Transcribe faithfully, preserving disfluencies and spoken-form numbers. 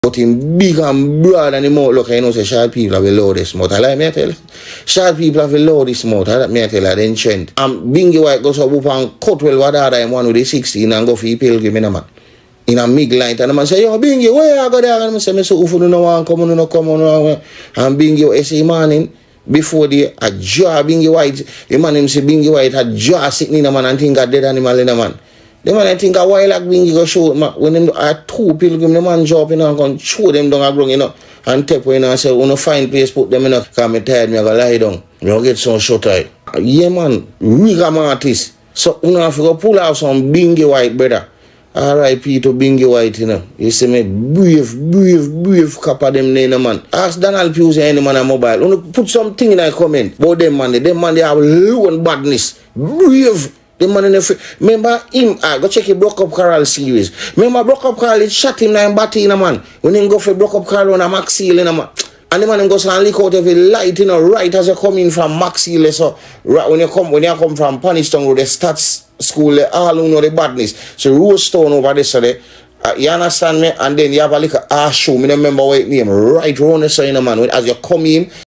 But him big and broad and him out look, you know, say short people have a low this mouth. I like me I tell you. Short people have a low this mouth. I like me I tell you, then trend. And Binky White goes up and cut well what other him one with the sixteen and go for the pilgrim in a man. In a big line. And the man say, yo, Binky, where you go there? And I say, me say, if you don't want to come, you don't come on. And Binky, I say, morning, before the a jaw Binky White, the man him say Binky White had jaw sitting in a man and think a dead animal in a man. The man I think a while like Binky go show man, when them are two pilgrim, the man drop in and go show them down a ground, you know, and tap you know, and say, wanna find place, put them in a because me tired, me I go lie down. Me go get some shut eye. Yeah man, rigor artist. So you know have to go pull out some Binky White, brother. R I P to Binky White, you know. You see me brave, brave, brave cap of them name, man. Ask Donald Hughes any man on mobile. You know, put something in the comment about them man. Them man they have low badness. Brave. Them man in the free. Remember him, ah, go check the Broke Up Carol series. Remember Broke Up Carol, it shot him in batty in a man. When him go for Broke Up Carol on a Maxil in a man. And the man goes and lick out every light, you know, right as you come in from Maxil. So right when you come when you come from Paniston Road, the stats school, all who know the badness. So Rose Stone over there, so they, uh, you understand me? And then you have a little ash show. I remember what name right round the side, man. When, as you come in,